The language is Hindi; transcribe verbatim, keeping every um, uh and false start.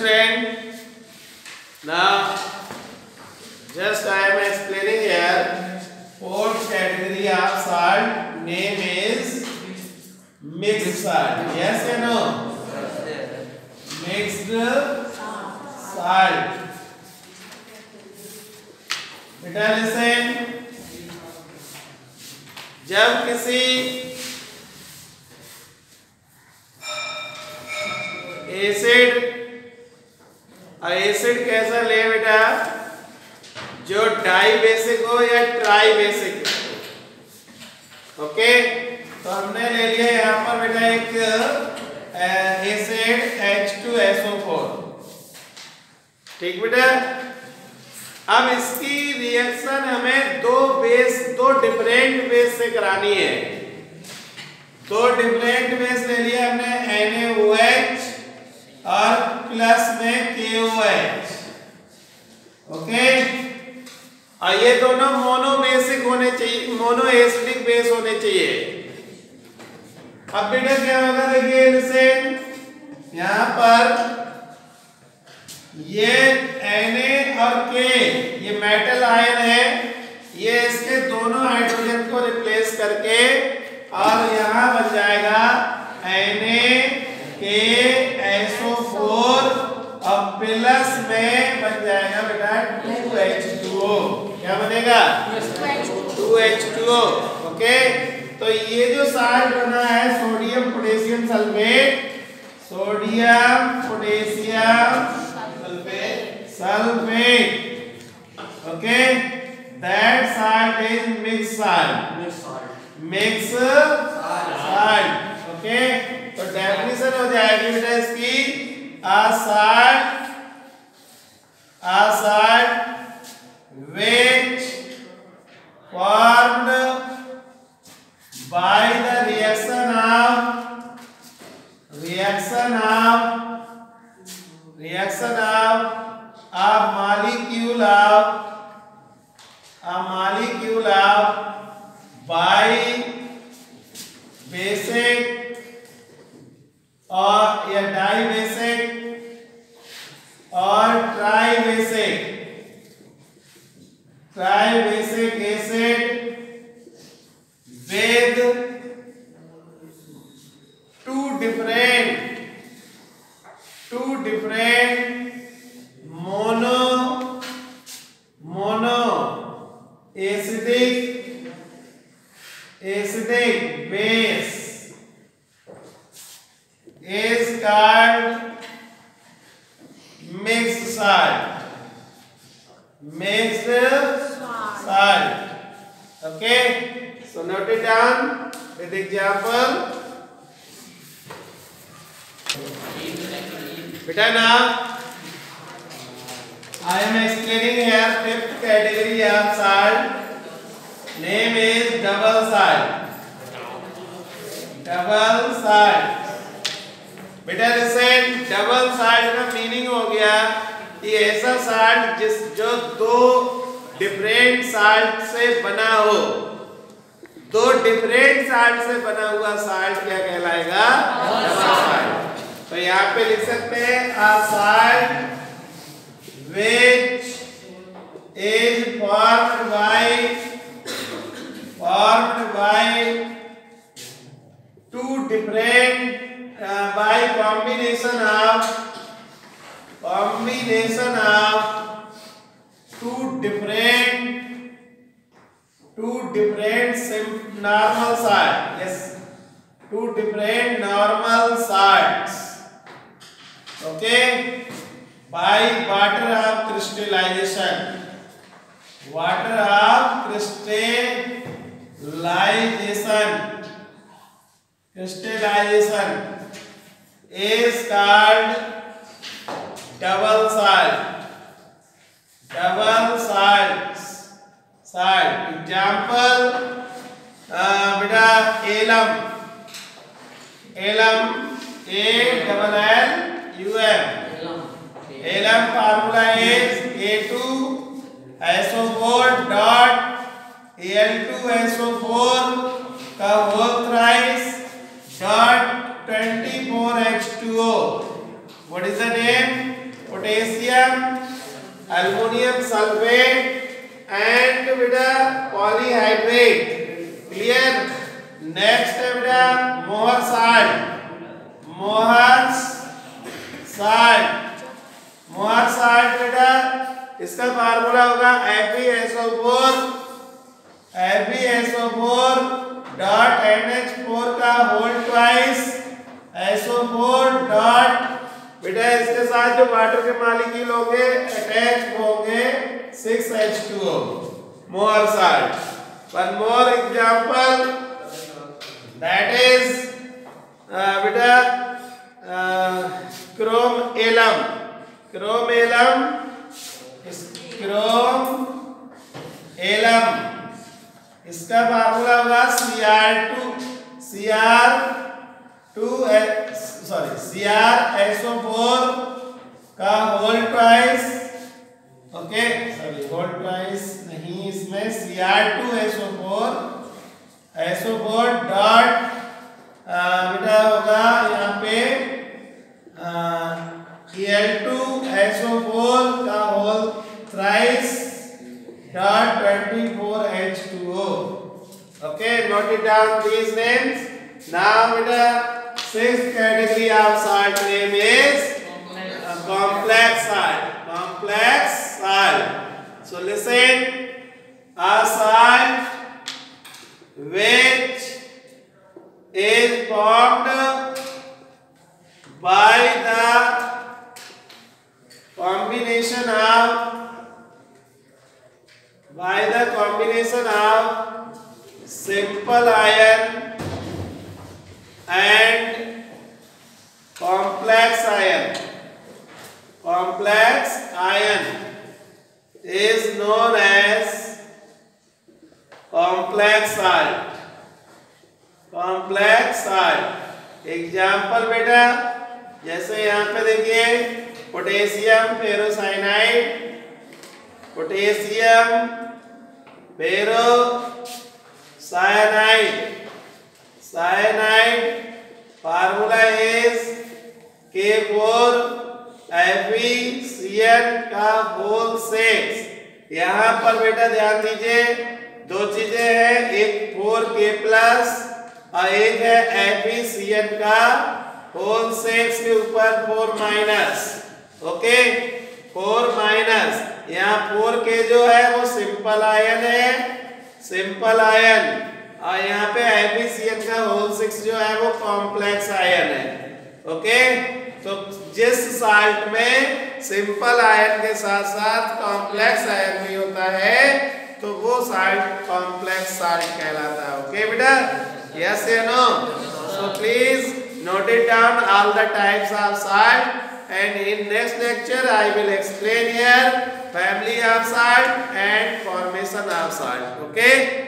student, now just I am explaining here fourth category of salt, name is mixed salt. Yes or no? Mixed salt. बेटा listen, जब किसी एसिड, एसिड कैसा ले बेटा, जो डाई बेसिक हो या ट्राई बेसिक हो। ओके, तो हमने ले लिया यहाँ पर बेटा एक acid H two S O four. ठीक बेटा, अब इसकी रिएक्शन हमें दो बेस, दो डिफरेंट बेस से करानी है। दो डिफरेंट बेस ले लिया हमने, एन ए ओ एच और प्लस में के ओ एच। ओके, और ये दोनों मोनो बेसिक होने चाहिए, मोनो एसिडिक बेस होने चाहिए। अब बेटा क्या होगा, देखिए जैसे यहाँ पर ये Na और K, ये मेटल आयन है, ये इसके दोनों हाइड्रोजन को रिप्लेस करके और यहाँ बन जाएगा Na और प्लस में बन जाएगा बेटा टू एच टू ओ। क्या बनेगा? Two H two O. Okay, तो ये जो साल्ट बना है sodium potassium sulphate, sodium potassium sulphate. Okay, that salt is mix salt, mix salt. Okay, तो डेफिनेशन हो जाएगी बेटा इसकी, a salt, a salt which formed by the reaction of reaction of reaction of a molecule of a molecule of bi basic और या डाई बेसिक और tri basic, tri basic acid with two different two different mono mono acidic acidic base is called mixed salt, mixed salt. Okay, so note it down with example. Beta, now I am explaining here fifth category of salt, name is double salt, double salt। बेटा लिसन, डबल साल्ट का मीनिंग हो गया कि ऐसा साल्ट जिस जो दो डिफरेंट साल्ट से बना हो, दो डिफरेंट साल्ट से बना हुआ साल्ट क्या कहलाएगा? Double salt. तो यहाँ पे लिख सकते हैं a salt which is formed by formed by two different Uh, by combination of combination of two different two different normal salts. Yes, two different normal salts. Okay, by water of crystallization, water of crystallization, crystallization is called double salt, double salts, salt। Example, बेटा alum, alum, A double L U M, alum formula is A two S O four dot Al two S O four का whole thrice dot twenty-four H two O। What is the name? potassium, aluminum sulfate and beta polyhydrate. Clear? Next है बेटा मोहर salt, मोहर salt, मोहर salt बेटा इसका फार्मूला होगा F e S O four, F e S O four dot N H four का whole twice S O four dot बेटा इसके साथ जो वाटर के मॉलिक्यूल होंगे अटैच होंगे सिक्स H two O, मोहर salt. One more example, that is uh, beta uh, chrome alum, chrome alum, chrome alum, इसका फार्मूला होगा C R two, C R two sorry C R S O four का whole twice, okay sorry whole twice नहीं, इसमें C R two S O four S O four dot बेटा होगा यहाँ पे Al two S O four का whole thrice dot twenty-four H two O. Okay, note it down these names. Now beta sixth category of salt name is uh, complex salt. Complex salt. So listen, a salt which is formed by the combination of by the combination of simple iron and complex iron. Complex iron is known as complex salt. Complex salt. Example बेटा जैसे यहाँ पे देखिए potassium ferrocyanide, potassium ferrocyanide, cyanide formula is K four F e C n का होल सिक्स. यहाँ पर बेटा ध्यान दीजिए दो चीजें हैं, एक फोर K प्लस और एक है F e C n का होल सिक्स के ऊपर four minus. Okay four minus, यहाँ फोर के जो है वो सिंपल आयन है, सिंपल आयन, और यहाँ पे F e C n का होल सिक्स जो है वो कॉम्प्लेक्स आयन है. ओके तो जिस साल्ट में सिंपल आयन के साथ साथ कॉम्प्लेक्स आयन भी होता है तो वो साल्ट कॉम्प्लेक्स साल्ट कहलाता है. ओके बेटा, यस या no? So please note it down all the types of salt, and in next lecture I will explain here family of salt and formation of salt. Okay.